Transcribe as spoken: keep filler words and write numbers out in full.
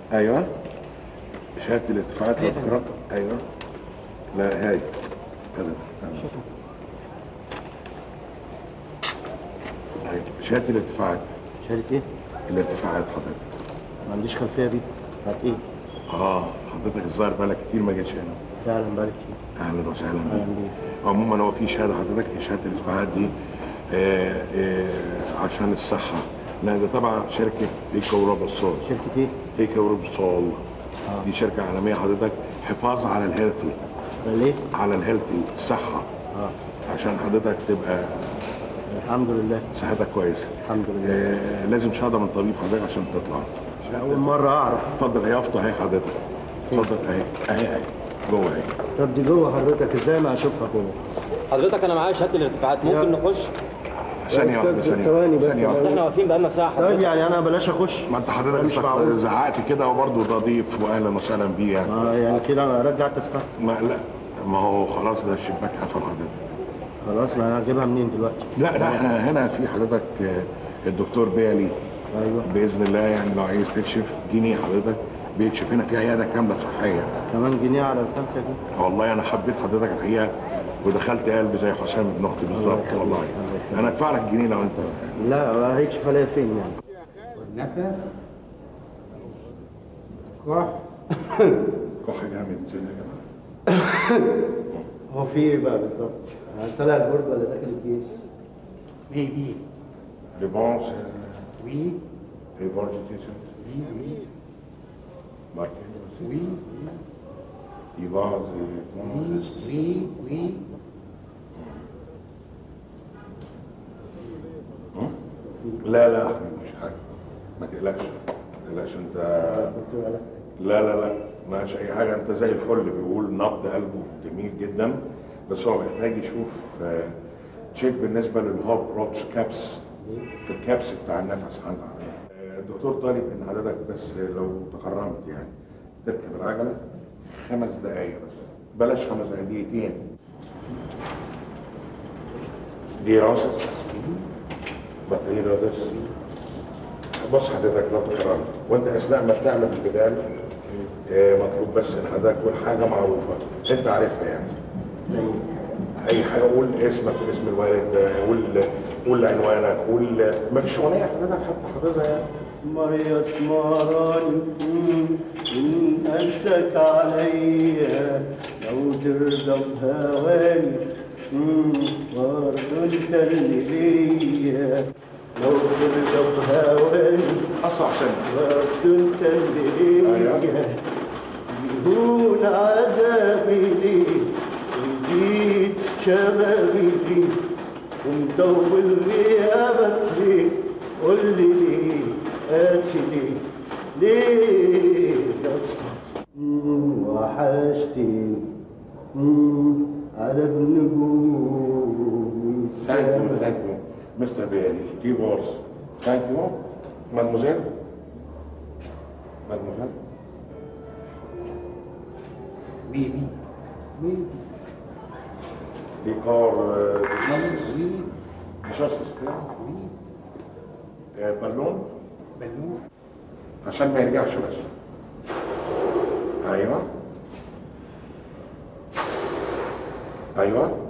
ايوه شهاده الاتفاقات والقرار. ايوه لا هاي هذا شهاده الاتفاقات. شهاده ايه؟ الاتفاقات حضرتك. ما عنديش خلفيه بيه بتاعت ايه؟ اه حضرتك الظاهر بقالك كتير ما جيتش هنا. فعلا بقالي كتير. اهلا وسهلا بيك. اهلا بيك. عموما هو في شهاده حضرتك، شهاده الاتفاقات دي آه آه عشان الصحه، لان ده طبعا شركه ايكو روبوسول. شركه ايه؟ ايكو روبوسول. آه. دي شركه عالميه حضرتك، حفاظ على الهيلثي. على ايه؟ على الهيلثي الصحه. اه عشان حضرتك تبقى الحمد لله صحتك كويسه. الحمد لله. آه لازم شهاده من طبيب حضرتك عشان تطلع. اول مره اعرف. اتفضل هي يافطه اهي حضرتك. اتفضل اهي اهي اهي جوه اهي. طب دي جوه حضرتك ازاي ما اشوفها جوه؟ حضرتك انا معايا شهاده الارتفاعات، ممكن نخش؟ ثانية واحدة ثانية ثواني بس. بس احنا واقفين بقالنا ساعة حضرتك. طيب يعني انا بلاش اخش؟ ما انت حضرتك مش معقول زعقت كده وبرضه ده ضيف واهلا وسهلا بيه يعني. اه يعني كده ارجع التذكرة؟ ما لا ما هو خلاص ده الشباك قفل حضرتك. خلاص ما انا هجيبها منين دلوقتي؟ لا لا احنا هنا في حضرتك الدكتور بيالي. ايوه باذن الله يعني لو عايز تكشف جنيه حضرتك بيكشف هنا في عياده كامله صحيه. كمان جنيه على الخمسه دي؟ والله انا حبيت حضرتك الحقيقه ودخلت قلبي زي حسام ابن اختي بالظبط والله. انا ادفع لك جنيه لو انت. لا هيكشف عليا فين يعني؟ والنفس كح كح جامد زي يا جماعه. هو في ايه بقى بالظبط؟ طالع البرج ولا داخل الجيش؟ وي وي ريبونس وي ريفورجيتيشن وي وي ماركين وي ايفاز وي وي لا لا يا حبيبي مش حاجه ما تقلقش ما تقلقش انت. لا لا لا مش اي حاجه، انت زي الفل. بيقول نبض قلبه جميل جدا بس هو محتاج يشوف تشيك بالنسبه للهوب روتش كابس، الكابس بتاع النفس عند حضرتك. الدكتور طالب ان حضرتك بس لو تكرمت يعني تركب العجله خمس دقايق بس، بلاش خمس دقايق دقيقتين. دي راسس بطاريه رادس. بص حضرتك لو تكرمت وانت اثناء ما بتعمل البدال مطلوب بس ان حضرتك تقول حاجه معروفه انت عارفها يعني. اي حاجه قول اسمك واسم الوالد، قول قول عنوانك، قول ما فيش اغنيه حضرتك حتى حافظها يعني. اسمر اسمراني ان انسك عليا لو ترضى بهواني برضه انت اللي ليا لو ترضى بهواني اسرع سنه برضه انت اللي ليا يهون عذابي ليه ويزيد شبابي ليه ومطول غيابك ليه قول لي ليه قاسي ليه ليه تصفى وحشتني على النجوم. ثانك يو ثانك يو مستر بيالي كيبورز. ثانك يو مادموزيل مادموزيل وي وي وي ديكور ديشاستس وي ديشاستس وي بالون بالون عشان ما يرجعش بس. ايوه ايوه